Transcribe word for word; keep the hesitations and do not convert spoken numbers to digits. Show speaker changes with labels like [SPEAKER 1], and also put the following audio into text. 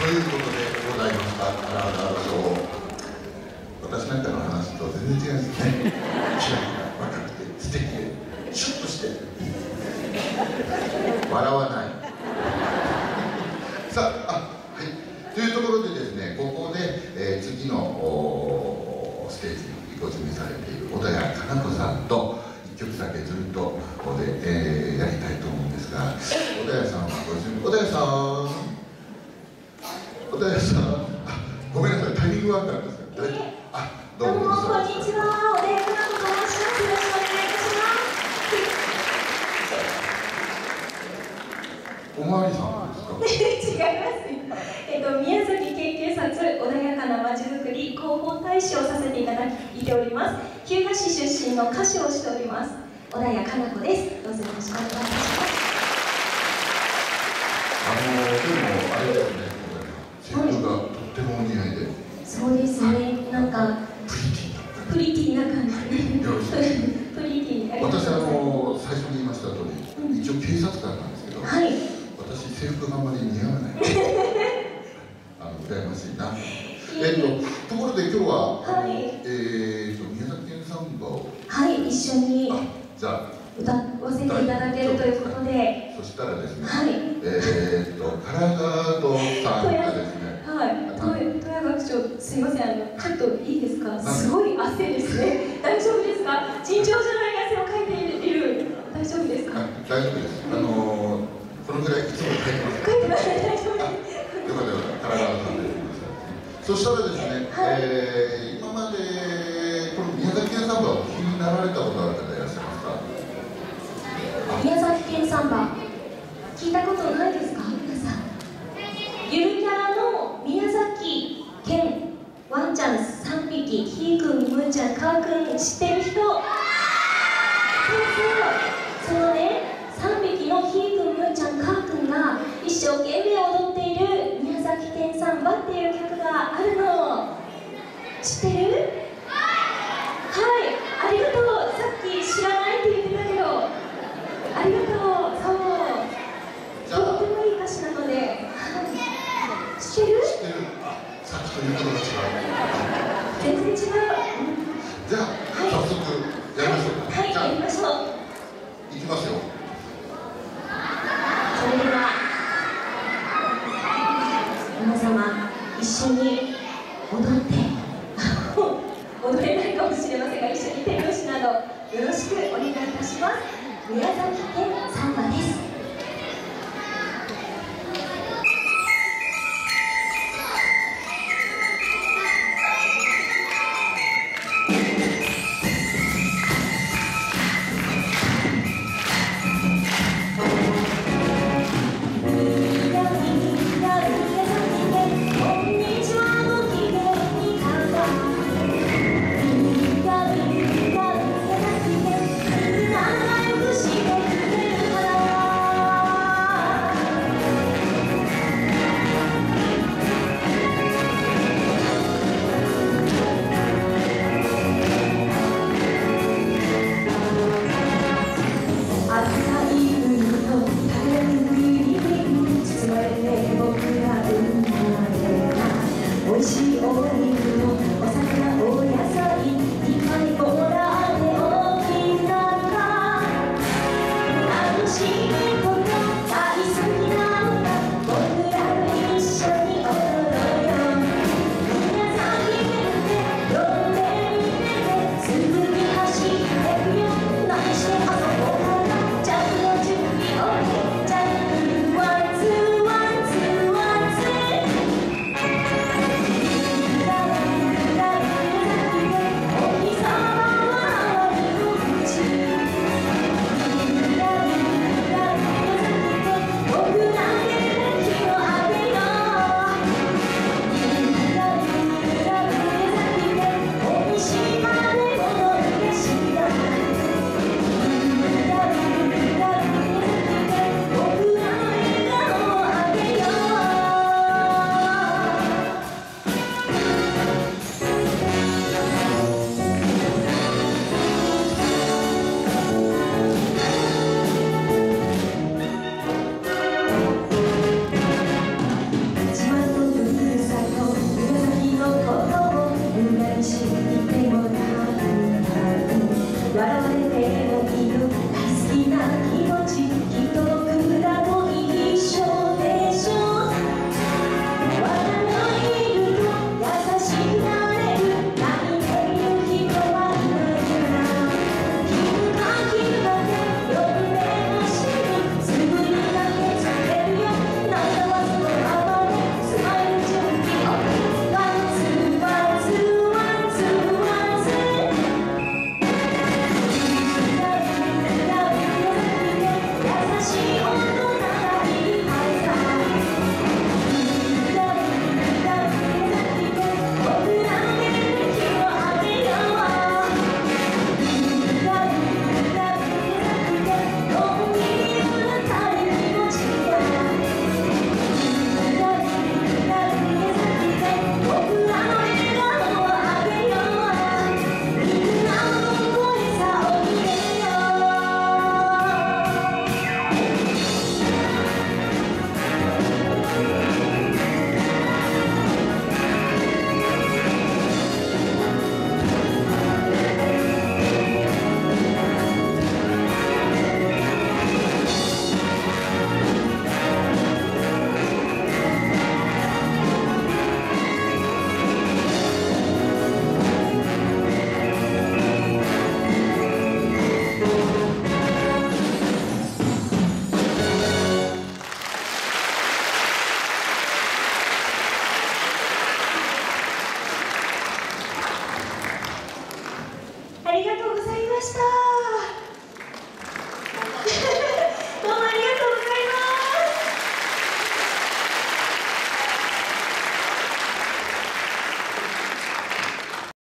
[SPEAKER 1] ということでございました。カラーガードショー。私なんかの話と全然違うんですね。キラキラ若くて素敵でシュッとして笑わない。さあ、あ、はい。というところでですね、ここで、えー、次のステージにご準備されている小田谷加奈子さんといっきょくだけずっとここで、えー、やりたいと思うんですが、小田谷さんはご準備。小田谷さん。小田谷さん。あ、ごめんなさい、タイミングはあったんですか。大丈夫。あ、どうも。
[SPEAKER 2] どうも、こんにちは。小田谷加奈子と申します。よろしくお願いいたします。
[SPEAKER 1] おまわりさんですか。
[SPEAKER 2] 違います。えっと、宮崎県警察穏やかなまちづくり広報大使をさせていただいております。日向市出身の歌手をしております。小田谷加奈子です。どうぞよろしくお願いいたします。
[SPEAKER 1] あの、でも、あれですね。制服がとってもお似合いで。
[SPEAKER 2] そうですね。なんか。プリティな感じ。
[SPEAKER 1] よろしく。
[SPEAKER 2] プリティ。
[SPEAKER 1] 私、あの、最初に言いました通り、一応警察官なんですけど。
[SPEAKER 2] はい。
[SPEAKER 1] 私、制服があんまり似合わない。あの、羨ましいな。えっと、ところで、今日は。はい。えっと、宮崎県サンバを。
[SPEAKER 2] はい、一緒に。
[SPEAKER 1] じゃあ。
[SPEAKER 2] 歌わせていただけるということで。
[SPEAKER 1] そしたらですね。
[SPEAKER 2] はい。
[SPEAKER 1] えっと、カラガードさんがですね。
[SPEAKER 2] はい。豊学長、すいません、あの、ちょっといいですか。すごい汗ですね。大丈夫ですか。尋常じゃない汗をかいている。大丈夫ですか。
[SPEAKER 1] 大丈夫です。あの、このぐらいいつもかいてます。
[SPEAKER 2] かいてます。大丈夫です。よか
[SPEAKER 1] ったよかった。カラガードさんです。そしたらですね。え今まで、この宮崎県サンバをお聴きになられたことある方いらっしゃいますか。
[SPEAKER 2] 宮崎県サンバ。聞いたことないですか、皆さん。ゆるキャラの宮崎県ワンちゃんさんびき、ひーくん、むーちゃん、かーくん、知ってる人。そうそう、そのね、さんびきのひーくん、むーちゃん、かーくんが一生懸命踊っている宮崎県サンバっていう曲があるの。知ってる？はい、ありがとう。 した。